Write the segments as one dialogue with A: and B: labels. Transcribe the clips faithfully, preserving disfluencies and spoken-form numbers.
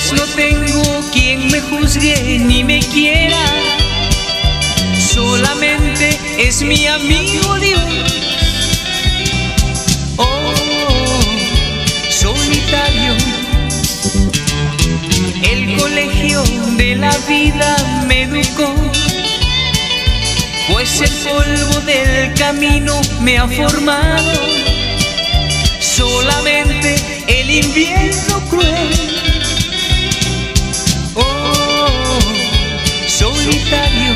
A: pues no tengo quien me juzgue ni me quiera. Solamente es mi amigo Dios. Oh, solitario. El colegio de la vida me educó, pues el polvo del camino me ha formado. Solamente el invierno cruel. Oh, solitario.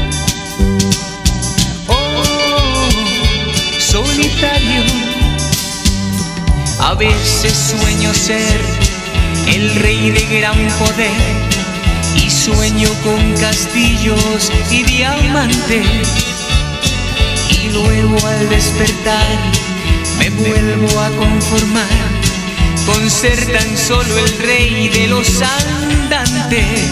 A: Oh, solitario. A veces sueño ser el rey de gran poder y sueño con castillos y diamantes, y luego al despertar me vuelvo a conformar con ser tan solo el rey de los andantes.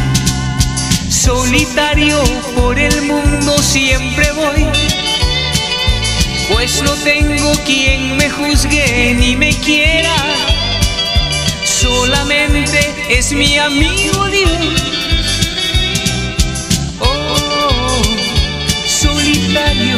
A: Solitario por el mundo siempre voy, pues no tengo quien me juzgue ni me quiera. Solamente es mi amigo Dios. Oh, solitario.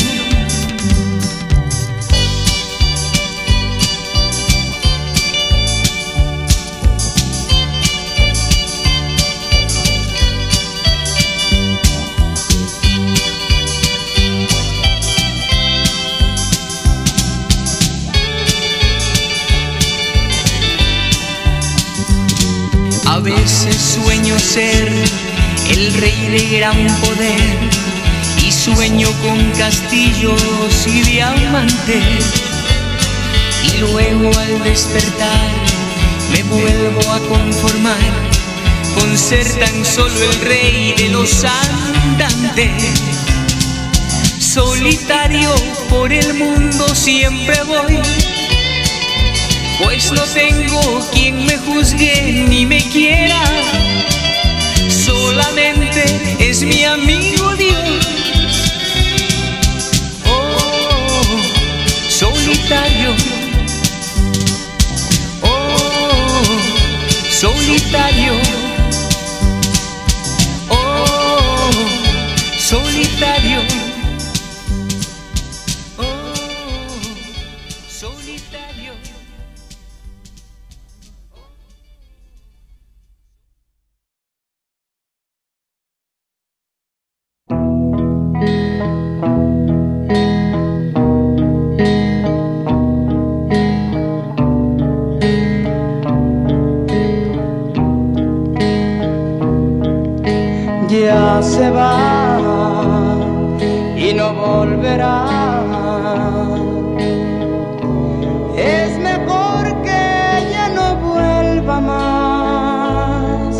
A: A veces sueño ser el rey de gran poder y sueño con castillos y diamantes, y luego al despertar me vuelvo a conformar con ser tan solo el rey de los andantes. Solitario por el mundo siempre voy, pues no tengo quien me juzgue ni me quiera. Solamente es mi amigo Dios. Oh, solitario. Oh, solitario. Oh, solitario. Oh, solitario.
B: Ya se va y no volverá. Es mejor que ella no vuelva más.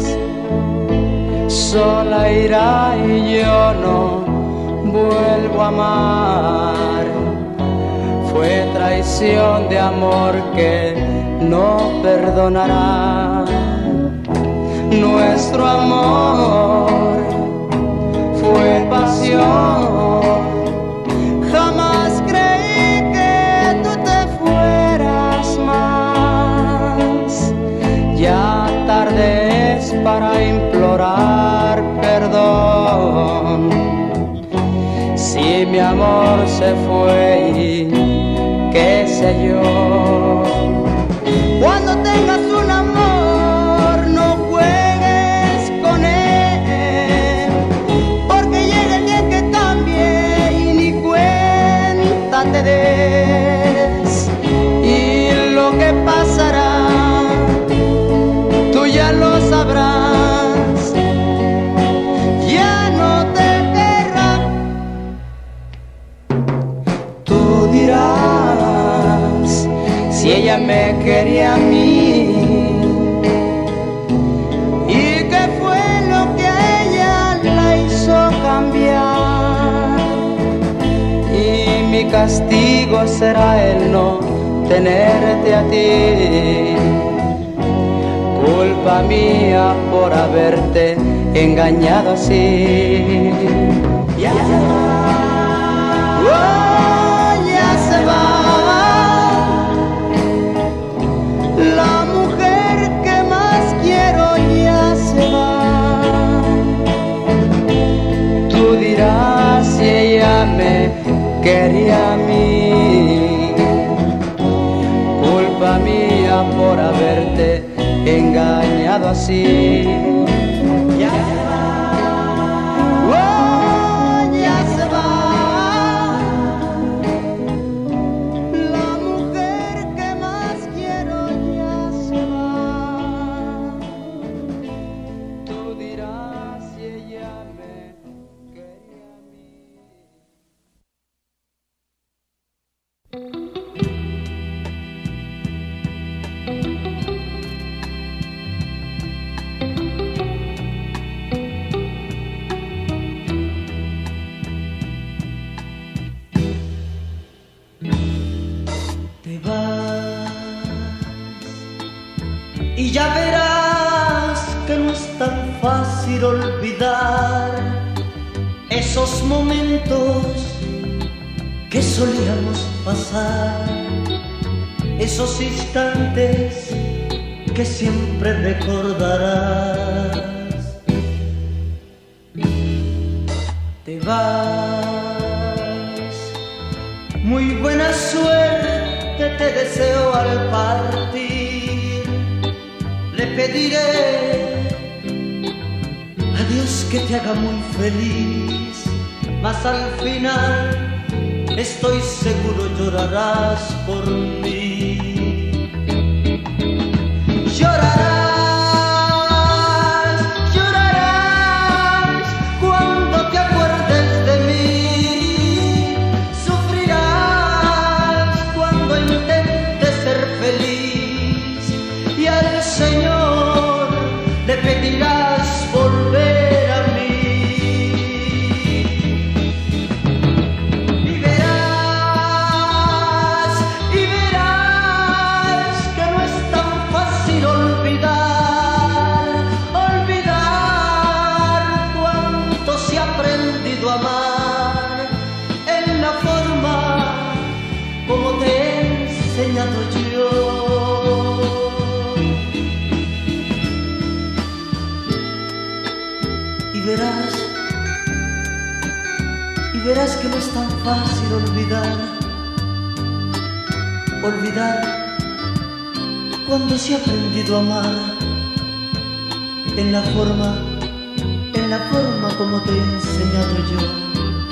B: Sola irá y yo no vuelvo a amar. Fue traición de amor que no perdonará. Nuestro amor fue pasión. Jamás creí que tú te fueras más. Ya tarde es para implorar perdón. Si mi amor se fue y qué sé yo. Cuando tengas un amor no juegues con él, porque llega el día que cambie y ni cuenta te des. Y lo que pasará tú ya lo sabrás. Ya no te querrá. Tú dirás si ella me quería a mí, y qué fue lo que a ella la hizo cambiar. Y mi castigo será el no tenerte a ti. Culpa mía por haberte engañado así. Ya se va, oh, ya se va. La mujer que más quiero quería a mí. Culpa mía por haberte engañado así. Ya se va, oh, ya se va. La mujer que más quiero ya se va. Tú dirás si ella me quería a mí.
C: Te vas y ya verás que no es tan fácil olvidar esos momentos que solíamos pasar, esos instantes que siempre recordarás. Te vas, muy buena suerte te deseo al partir. Le pediré a Dios que te haga muy feliz, mas al final estoy seguro llorarás por mí. Llorarás, llorarás cuando te acuerdes de mí. Sufrirás cuando intentes ser feliz y al Señor le pedirás volver a mí. Yo. Y verás, y verás que no es tan fácil olvidar, olvidar cuando se ha aprendido a amar en la forma, en la forma como te he enseñado yo.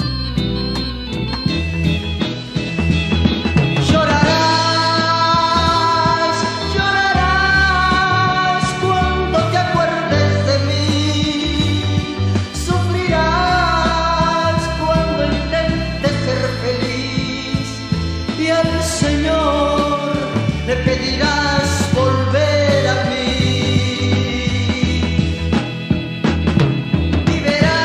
C: Le pedirás volver a mí y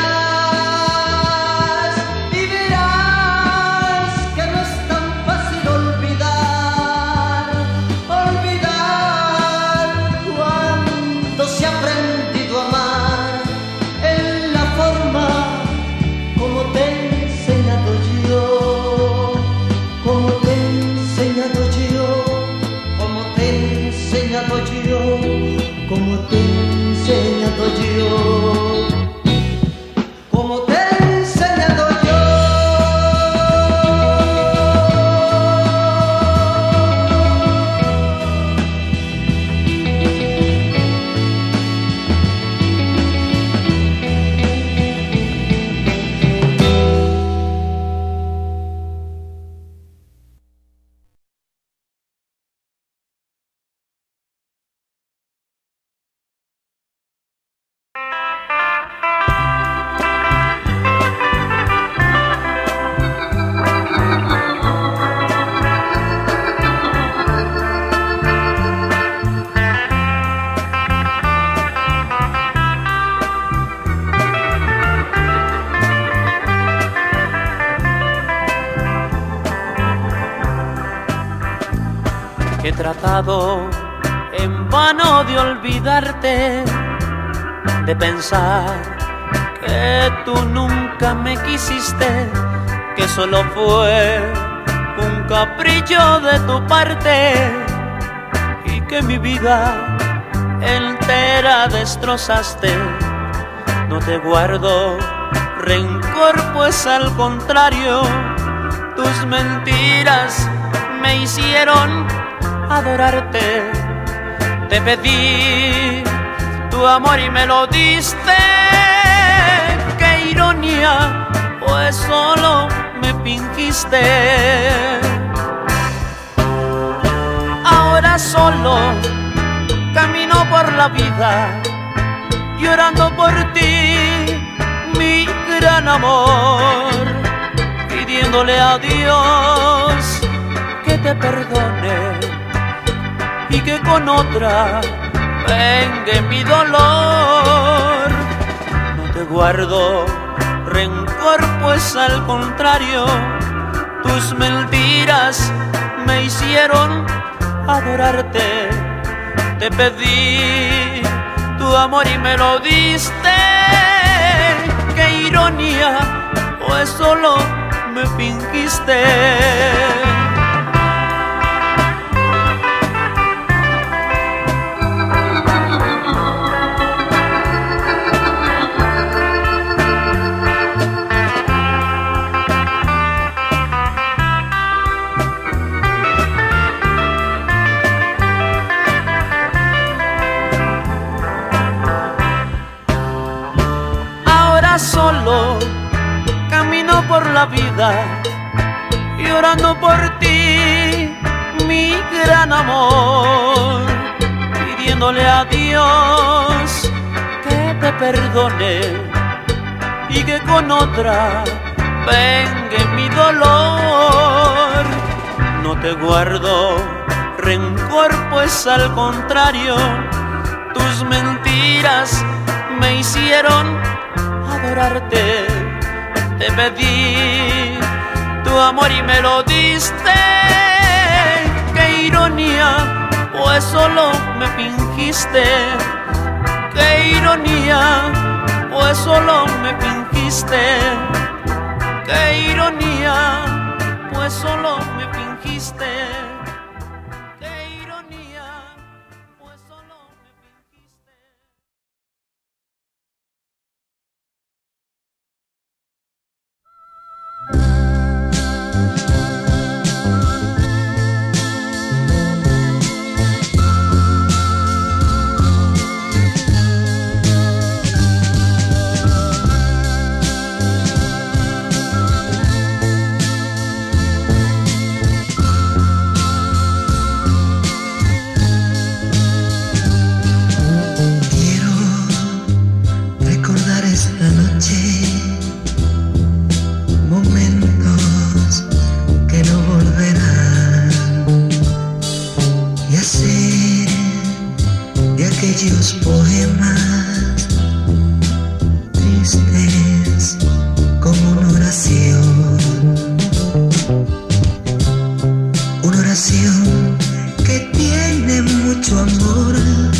C: verás, y verás que no es tan fácil olvidar, olvidar cuando se ha aprendido a amar en la forma como te he enseñado yo, como te he enseñado yo. Enseñado yo, como te he enseñado yo, como te he enseñado yo.
D: He tratado en vano de olvidarte, de pensar que tú nunca me quisiste, que solo fue un capricho de tu parte y que mi vida entera destrozaste. No te guardo rencor, pues al contrario, tus mentiras me hicieron adorarte. Te pedí tu amor y me lo diste. Qué ironía, pues solo me fingiste. Ahora solo camino por la vida llorando por ti, mi gran amor, pidiéndole a Dios que te perdone y que con otra vengue mi dolor. No te guardo rencor, pues al contrario, tus mentiras me hicieron adorarte. Te pedí tu amor y me lo diste. Qué ironía, pues solo me fingiste. Solo camino por la vida llorando por ti, mi gran amor, pidiéndole a Dios que te perdone y que con otra vengue mi dolor. No te guardo rencor, pues al contrario, tus mentiras me hicieron adorarte. Te pedí tu amor y me lo diste. Qué ironía, pues solo me fingiste. Qué ironía, pues solo me fingiste. Qué ironía, pues solo me fingiste. Qué ironía, pues solo me fingiste.
E: Aquellos poemas tristes como una oración, una oración que tiene mucho amor,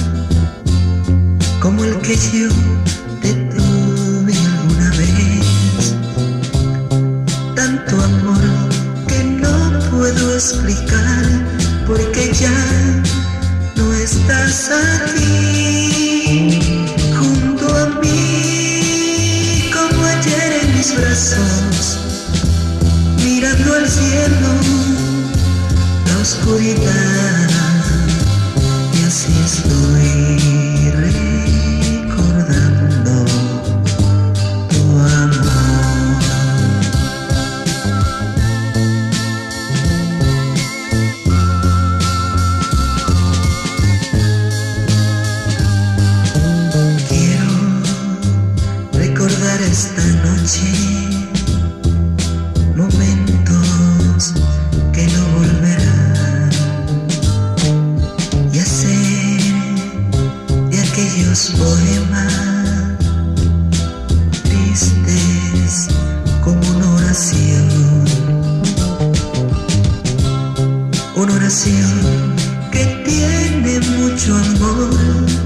E: como el que yo te tuve alguna vez. Tanto amor que no puedo explicar, porque ya no estás aquí junto a mí, como ayer en mis brazos, mirando al cielo, la oscuridad, y así estoy recordando tu amor. Esta noche momentos que no volverán, y hacer de aquellos poemas tristes como una oración, una oración que tiene mucho amor,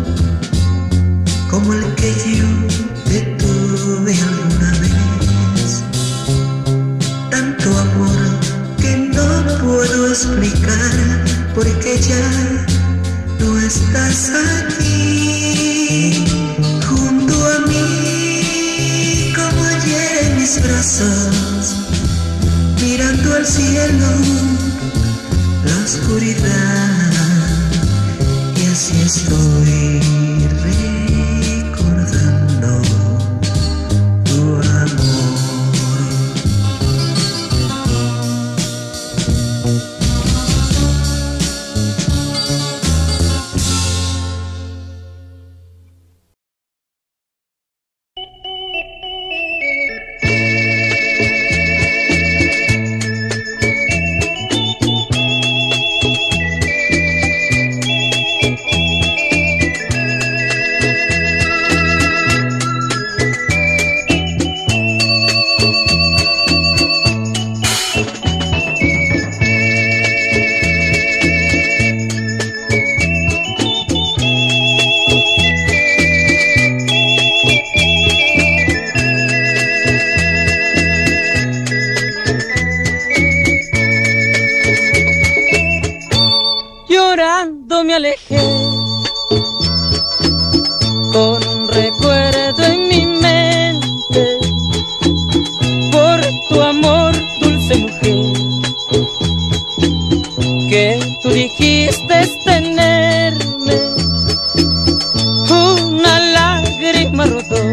E: como el que yo te tuve alguna vez. Tanto amor que no puedo explicar, porque ya no estás aquí junto a mí, como ayer en mis brazos, mirando mirando al cielo, la oscuridad, y así estoy recordando tu amor.
B: Me alejé con un recuerdo en mi mente por tu amor, dulce mujer, que tú dijiste tenerme. Una lágrima rodó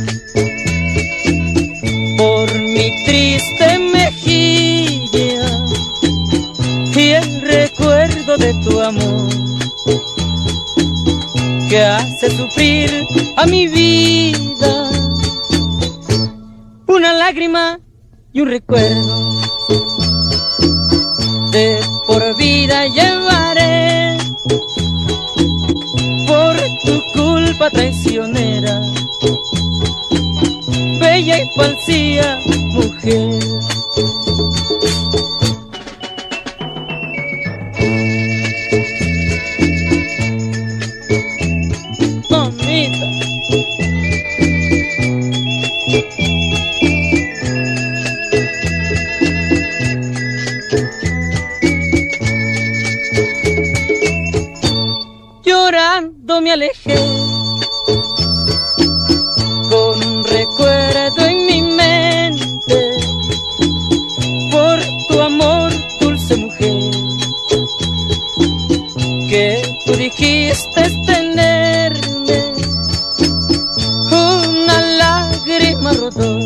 B: por mi triste mejilla y el recuerdo de tu amor que hace sufrir a mi vida. Una lágrima y un recuerdo de por vida llevaré por tu culpa traicionera, bella y falsía mujer. Llorando me alejé con un recuerdo en mi mente por tu amor, dulce mujer, que tú dijiste tenerme. Una lágrima rodó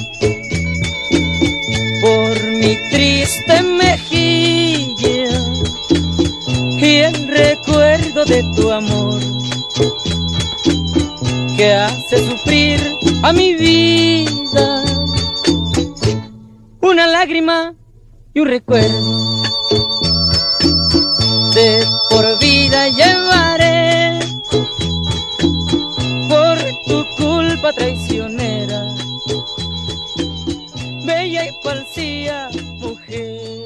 B: por mi triste mejilla y el recuerdo de tu amor que hace sufrir a mi vida. Una lágrima y un recuerdo de por vida llevaré por tu culpa traicionera, bella y falsía mujer.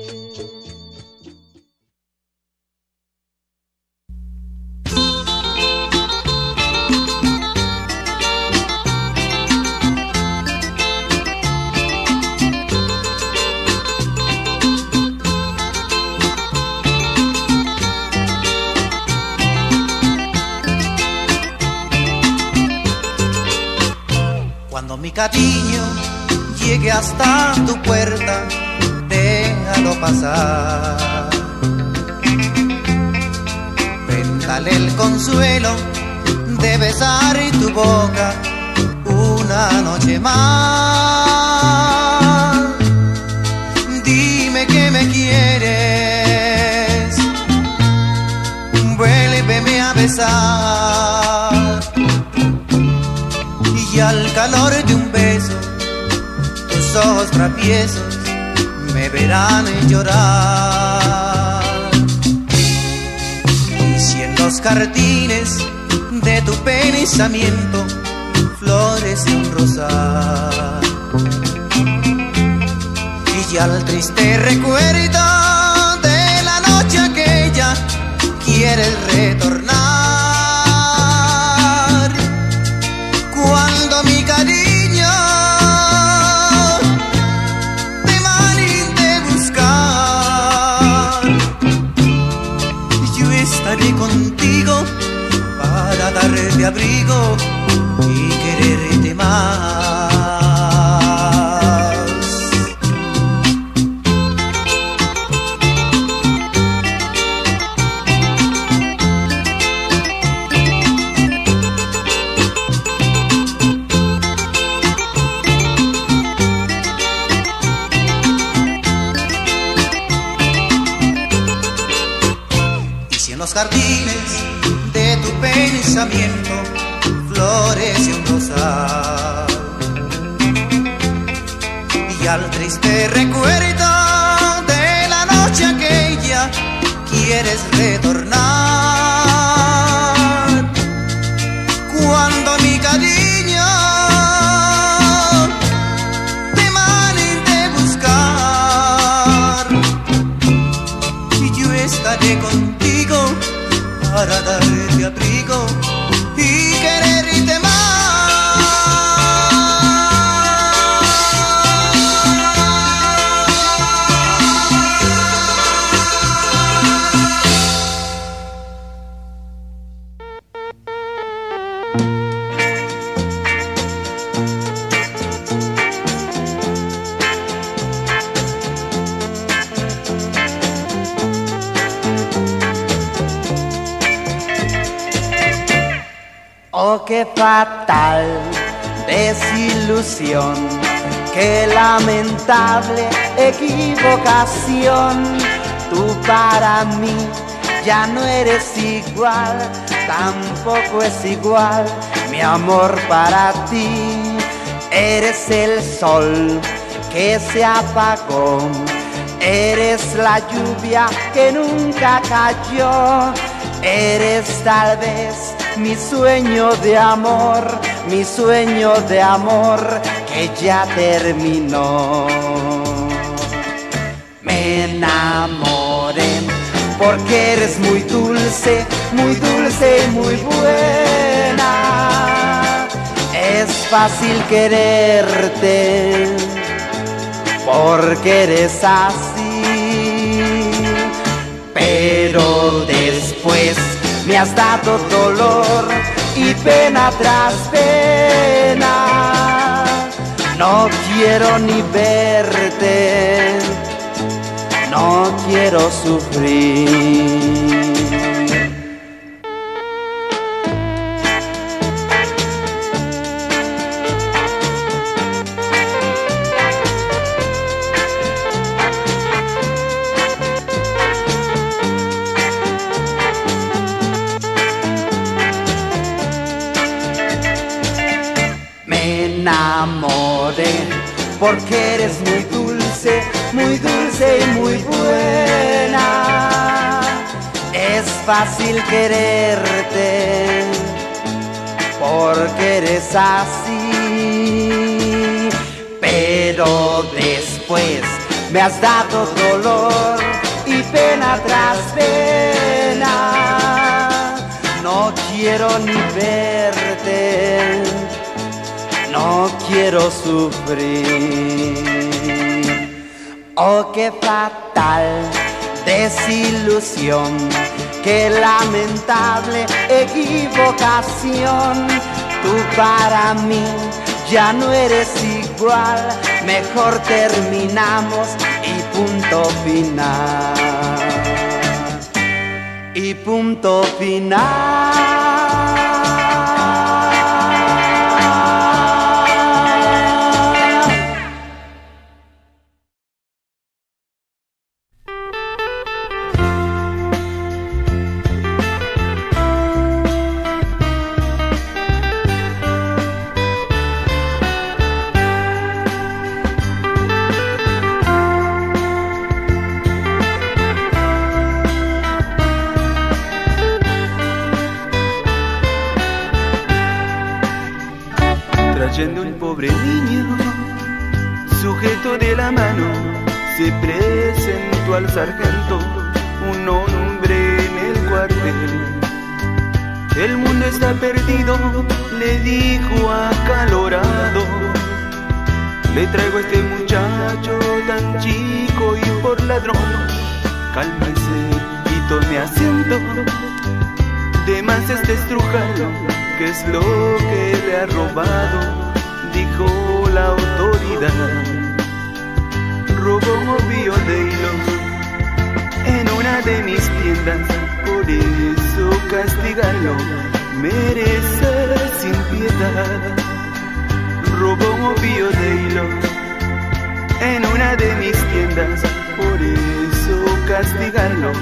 C: Cuando mi cariño llegue hasta tu puerta, déjalo pasar. Véndale el consuelo de besar tu boca una noche más. Dime que me quieres, vuélveme a besar. Y al calor de un beso, tus ojos traviesos me verán llorar. Y si en los jardines de tu pensamiento florece un rosal, y al triste recuerdo de la noche aquella quieres retornar. Cuando mi cariño te mande buscar, yo estaré contigo para darte abrigo y quererte más.
F: los jardines de tu pensamiento florece un rosal, y al triste recuerdo de la noche aquella quieres retornar, cuando mi cariño te mande buscar, y yo estaré contigo para darte abrigo y quererte más.
B: Oh, qué fatal desilusión, qué lamentable equivocación. Tú para mí ya no eres igual, tampoco es igual mi amor para ti. Eres el sol que se apagó, eres la lluvia que nunca cayó, eres tal vez mi sueño de amor, mi sueño de amor que ya terminó. Me enamoré porque eres muy dulce, muy dulce y muy buena. Es fácil quererte porque eres así, pero después me has dado dolor y pena tras pena. No quiero ni verte, no quiero sufrir. Enamoré porque eres muy dulce, muy dulce y muy buena. Es fácil quererte porque eres así, pero después me has dado dolor y pena tras pena. No quiero ni verte, no quiero sufrir. Oh, qué fatal desilusión, qué lamentable equivocación. Tú para mí ya no eres igual, mejor terminamos y punto final. Y punto final.
G: Trayendo un pobre niño, sujeto de la mano, se presentó al sargento, un hombre en el cuartel. El mundo está perdido, le dijo acalorado. Le traigo a este muchacho tan chico y por ladrón. Cálmese y tome asiento, de más este estrujado, ¿qué es lo que le ha robado? Dijo la autoridad. Robó un ovillo de hilos en una de mis tiendas, por eso castigarlo merece sin piedad. Robó un ovillo de hilos en una de mis tiendas, por eso castigarlo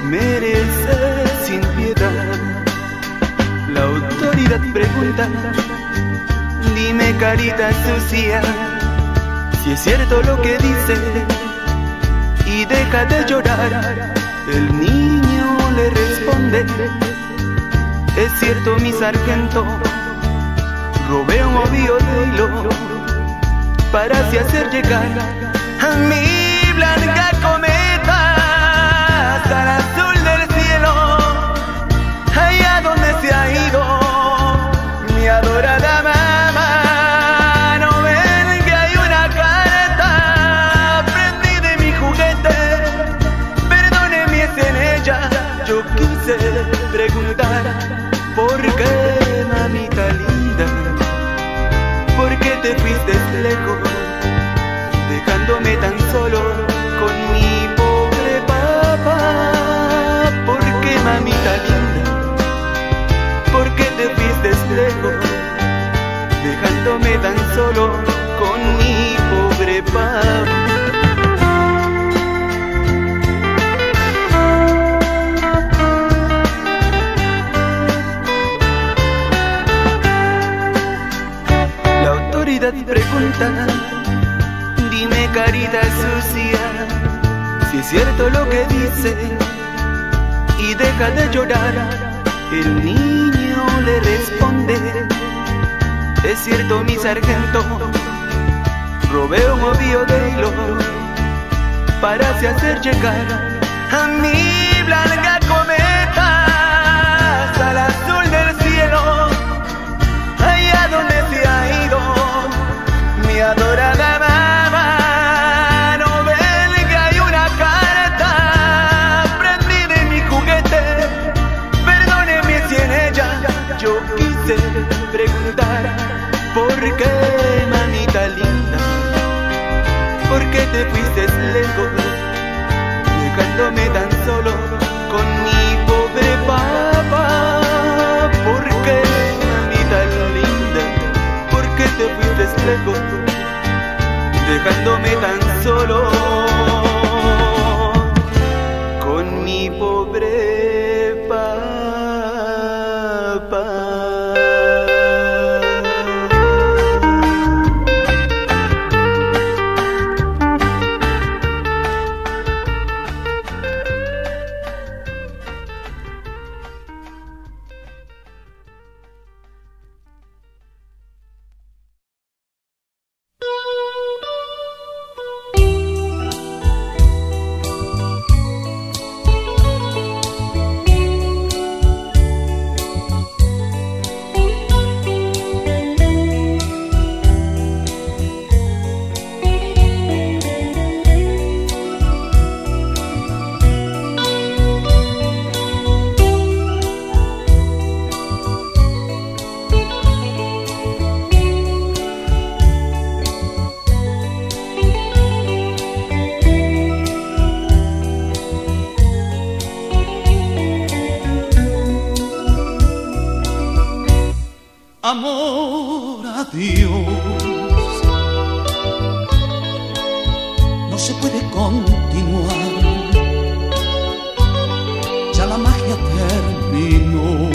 G: merece sin piedad. La autoridad pregunta, dime carita sucia, si es cierto lo que dice, y deja de llorar. El niño le responde, es cierto mi sargento, robé un ovillo de hilo para así hacer llegar a mi blanca cometa hasta el azul del cielo, allá donde se ha ido mi adorada mamá. No ven que hay una carta prendida en mi juguete, perdóneme, es en ella. Yo quise preguntar, ¿por qué, mamita linda? ¿Por qué te fuiste lejos, dejándome tan solo con mi pobre papá? ¿Por qué, mamita linda? ¿Por qué te fuiste lejos, dejándome tan solo con mi pobre papá? Pregunta, dime carita sucia, si es cierto lo que dice, y deja de llorar. El niño le responde, es cierto mi sargento, robé un ovillo de hilo para así hacer llegar a mi blanca cometa hasta el azul del cielo, allá donde se ha ido mi adorada mamá. No ven que hay una carta prendida en mi juguete, perdóneme si en ella yo quise preguntar, ¿por qué, mamita linda? ¿Por qué te fuiste lejos, dejándome tan solo con mi pobre papá? ¿Por qué, mamita linda? ¿Por qué te fuiste lejos, dejándome tan solo con mi pobre papá?
H: Amor a Dios, no se puede continuar, ya la magia terminó,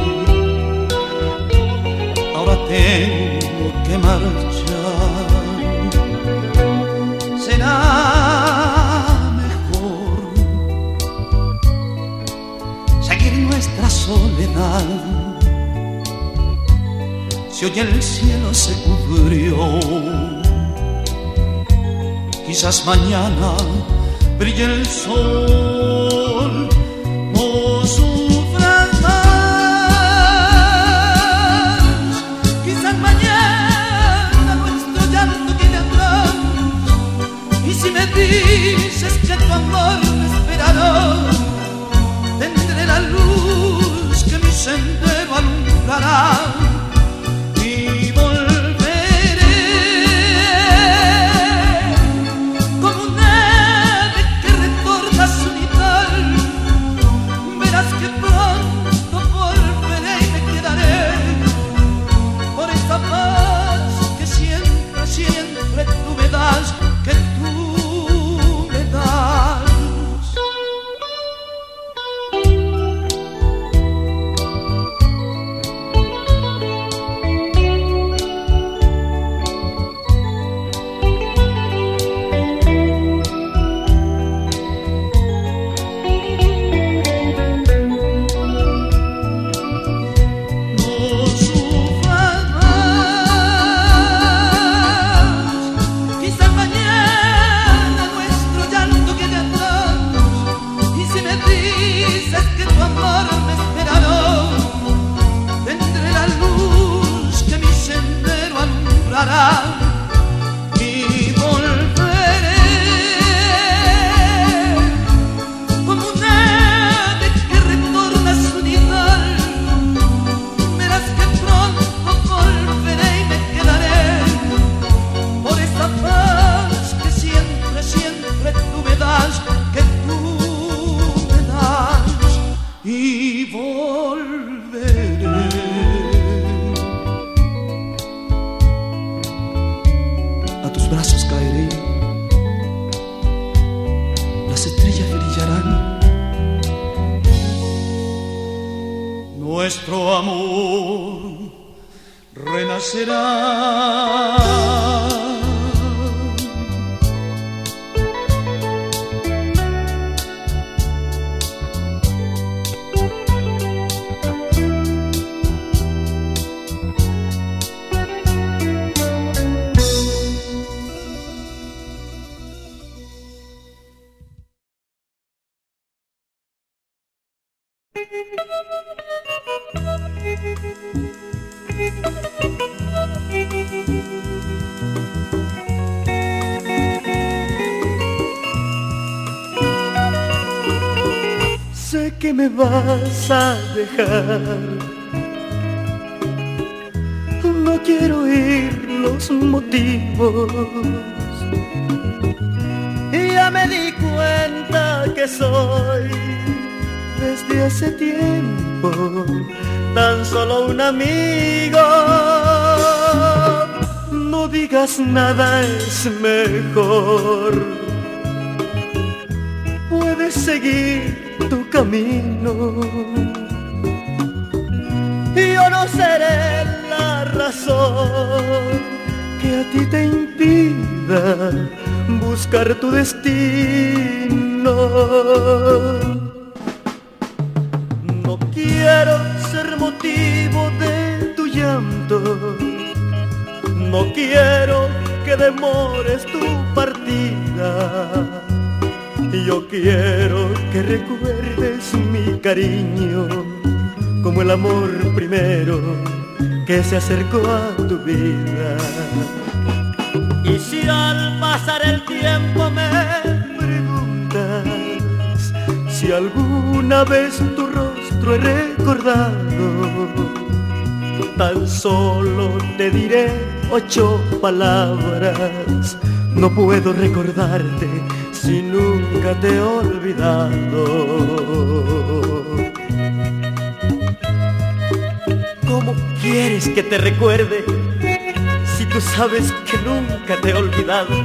H: ahora tengo que marchar. Será mejor seguir nuestra soledad. Si hoy el cielo se cubrió, quizás mañana brille el sol. No sufras más, quizás mañana nuestro llanto quede atrás. Y si me dices que tu amor me esperará, tendré la luz que mi sendero alumbrará. Como un ave que retorna su nido enamorará y volveré como un ave que retorna a su nido. Verás que pronto volveré y me quedaré por esta paz que siempre, siempre tú me das, que tú me das, y volveré. A tus brazos caeré, las estrellas brillarán, nuestro amor renacerá. Sé que me vas a dejar, no quiero oír los motivos. Y ya me di cuenta que soy desde hace tiempo tan solo un amigo. No digas nada, es mejor. Puedes seguir tu camino. Yo no seré la razón que a ti te impida buscar tu destino. No quiero ser motivo de tu llanto, no quiero que demores tu partida. Yo quiero que recuerdes mi cariño como el amor primero que se acercó a tu vida. Y si al pasar el tiempo me preguntas si alguna vez tu rostro he recordado, tan solo te diré ocho palabras. No puedo recordarte si nunca te he olvidado. ¿Cómo quieres que te recuerde si tú sabes que nunca te he olvidado?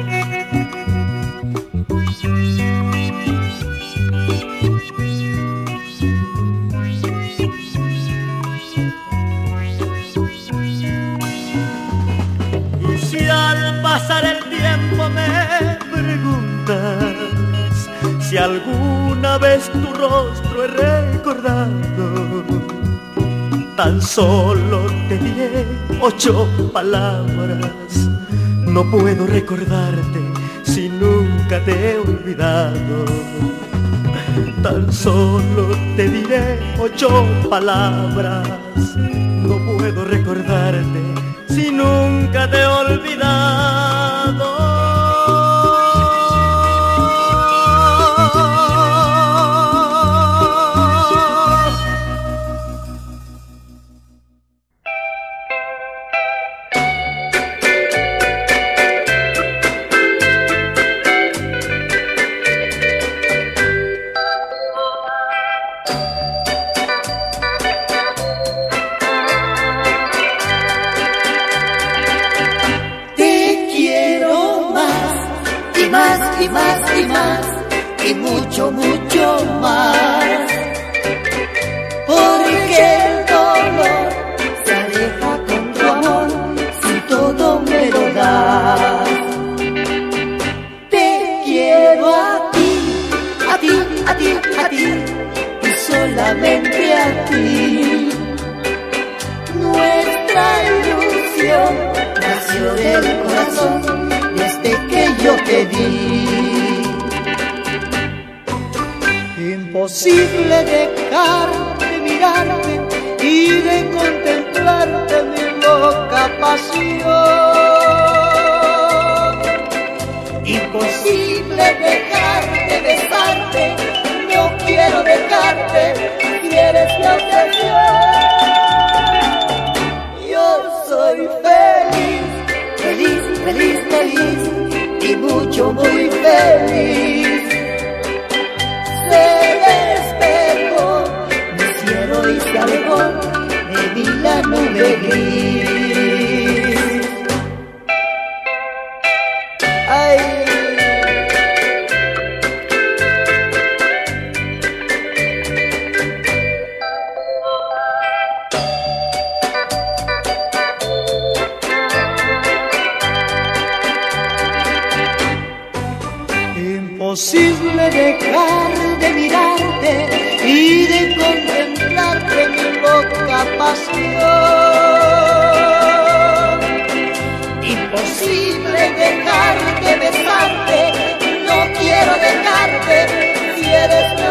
H: Y si al pasar el tiempo me preguntas si alguna vez tu rostro he recordado, tan solo te diré ocho palabras. No puedo recordarte si nunca te he olvidado. Tan solo te diré ocho palabras. No puedo recordarte si nunca te he olvidado.
C: Y más y más y mucho, mucho más, porque el dolor se aleja con tu amor si todo me lo das. Te quiero a ti, a ti, a ti, a ti y solamente a ti. Nuestra ilusión nació del corazón desde que yo te vi. Imposible dejar de mirarte y de contemplar
B: contemplarte mi loca pasión.
C: Imposible dejar de besarte, no quiero dejarte, si eres mi obsesión.
B: Yo soy feliz,
C: feliz, feliz, feliz, y mucho, muy feliz. Se despegó mi cielo y se alejó de mí la nube gris.
B: ay,
C: Imposible dejar de mirarte y de contemplarte mi loca pasión. Imposible dejar de besarte, no quiero dejarte, si eres mi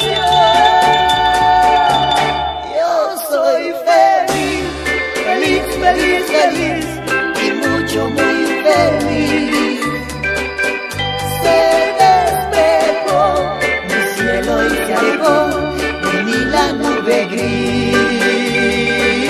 C: obsesión.
B: yo soy feliz,
C: Feliz, feliz, feliz, y mucho, muy feliz. Se despegó mi cielo y se alejó de mí la nube gris.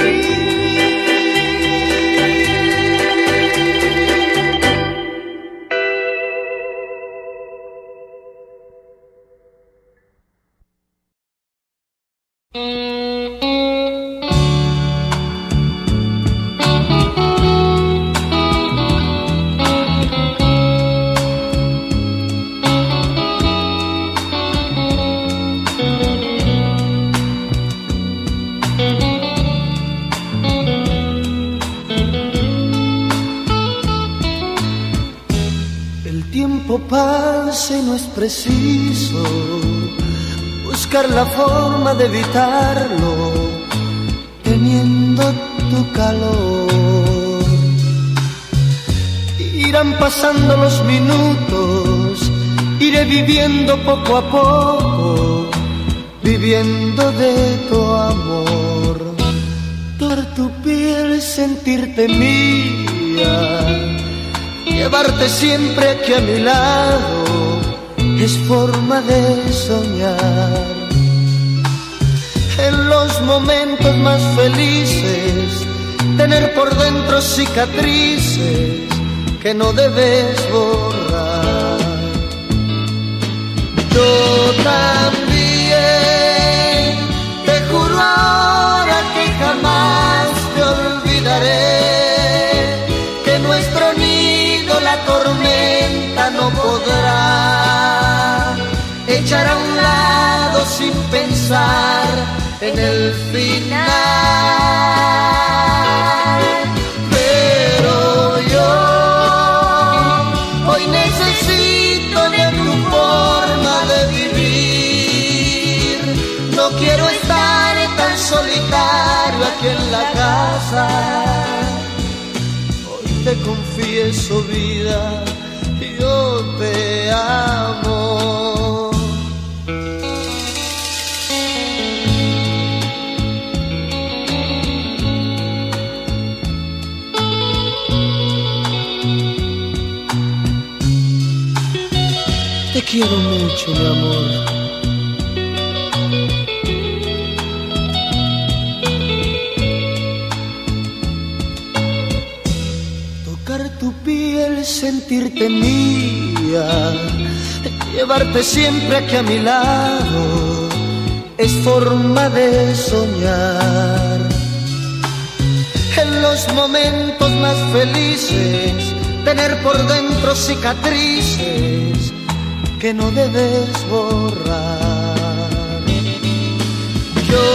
H: Pase, no es preciso buscar la forma de evitarlo, teniendo tu calor. Irán pasando los minutos, iré viviendo poco a poco, viviendo de tu amor. Tocar tu piel, sentirte mía, llevarte siempre aquí a mi lado, es forma de soñar. En los momentos más felices, tener por dentro cicatrices que no debes borrar. Yo también te juro ahora que jamás te olvidaré, que nuestro nido la tormenta no podrá echar a un lado sin pensar en el final. Pero yo hoy necesito de tu forma de vivir. No quiero estar tan solitario aquí en la casa. Hoy te confieso, vida, yo te amo. Te quiero mucho, mi amor. Tocar tu piel, sentirte mía, llevarte siempre aquí a mi lado, es forma de soñar. En los momentos más felices, tener por dentro cicatrices que no debes borrar. Yo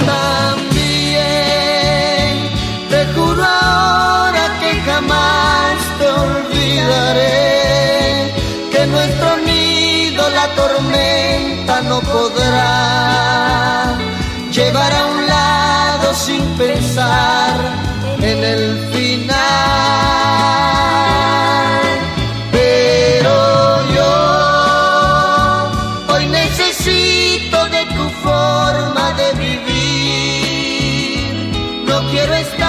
H: también te juro ahora que jamás te olvidaré, que nuestro nido la tormenta no podrá llevar a un lado sin pensar en el final. Pero yo hoy necesito de tu forma de vivir. No quiero estar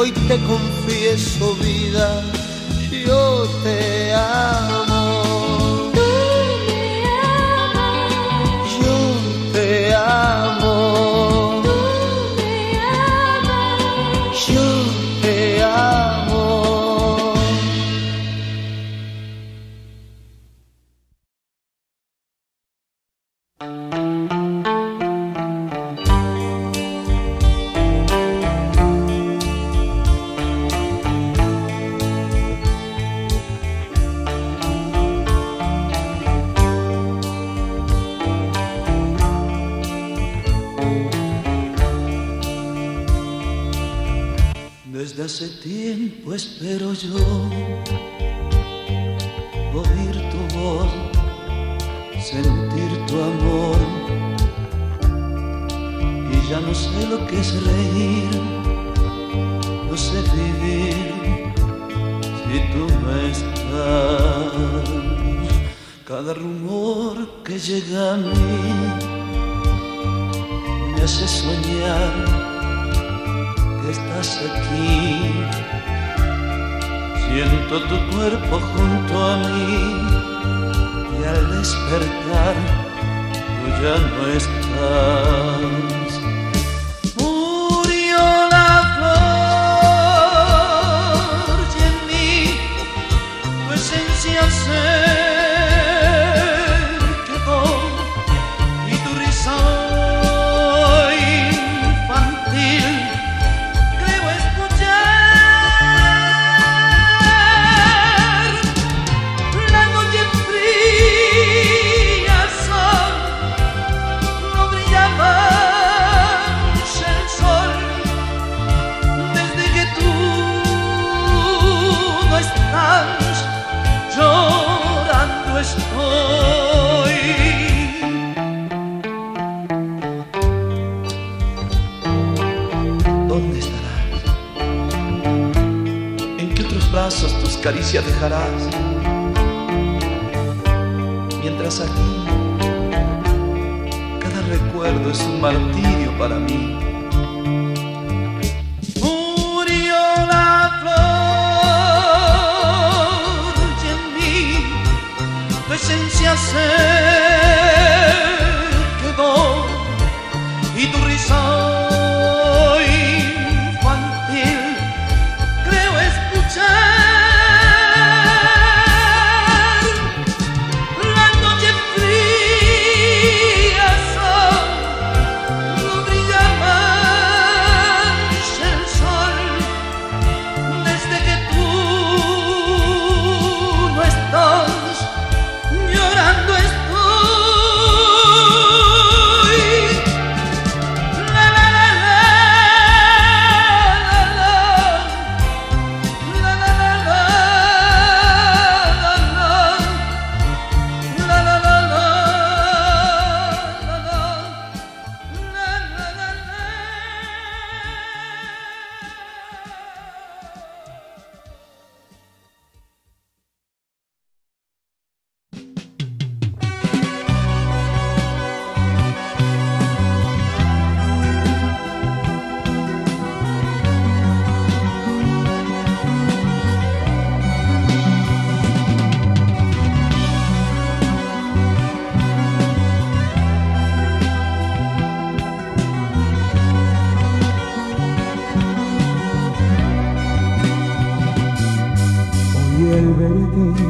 H: Hoy te confieso, vida, yo te amo.
I: Tú me amas.
H: Yo te amo.
I: Tú me amas.
H: Yo te amo.
F: Desde hace tiempo espero yo oír tu voz, sentir tu amor, y ya no sé lo que es reír, no sé vivir si tú no estás. Cada rumor que llega a mí me hace soñar que estás aquí. Siento tu cuerpo junto a mí y al despertar tú ya no estás. Murió la flor y en mí tu esencia se quedó y tu risa infantil estoy. ¿Dónde estarás? ¿En qué otros brazos tus caricias dejarás? Mientras aquí cada recuerdo es un martirio para mí. Tu esencia se quedó y tu risa infantil creo escuchar. La noche fría no brilla más el sol desde que tú no estás. Llorando estoy. La la la la la la la la la la la la
E: al verte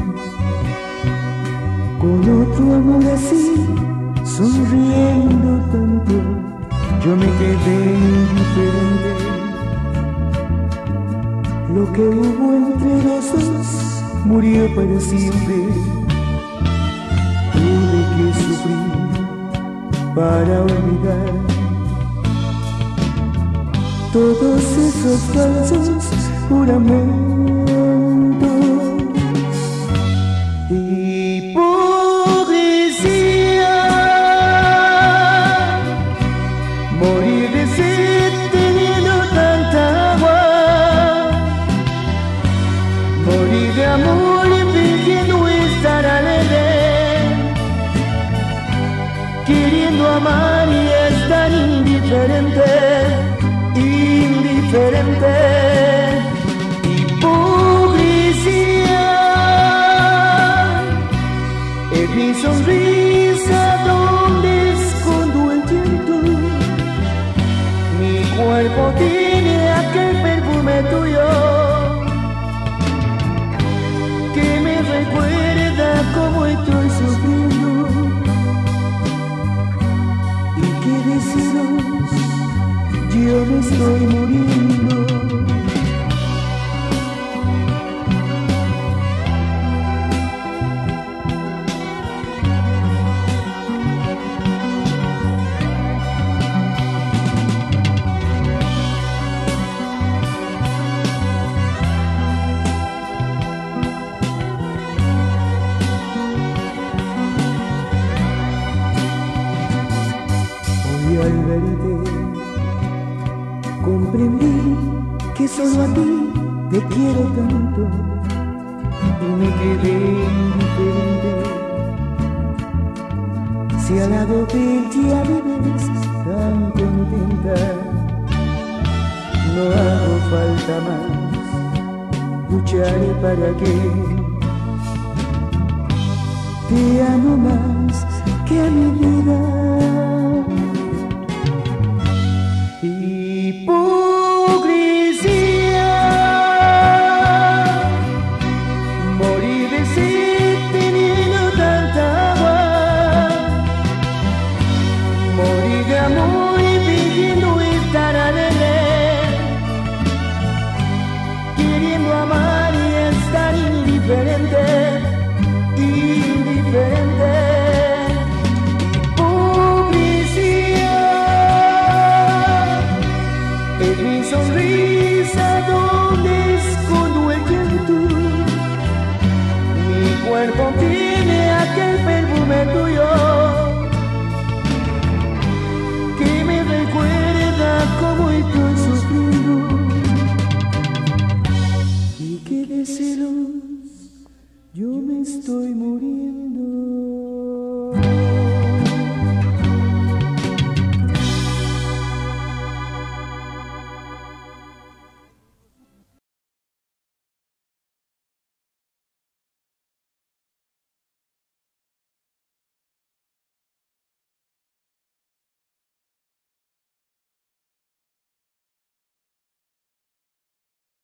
E: con otro amor así, sonriendo tanto, yo me quedé indiferente. Lo que hubo entre los dos murió para siempre. Tuve que sufrir para olvidar todos esos falsos juramentos. Hipocresía, morir de sed teniendo tanta agua, morir de amor y fingiendo estar alegre, queriendo amar y es tan indiferente, indiferente. cuerpo tiene aquel perfume tuyo que me recuerda cómo estoy sufriendo y que de celos yo me estoy muriendo. Y al verte comprendí que solo a ti te quiero tanto y me quedé indiferente. Si al lado de él ya vives tan contenta, no hago falta más, lucharé para que te amo más que a mi vida. Cuerpo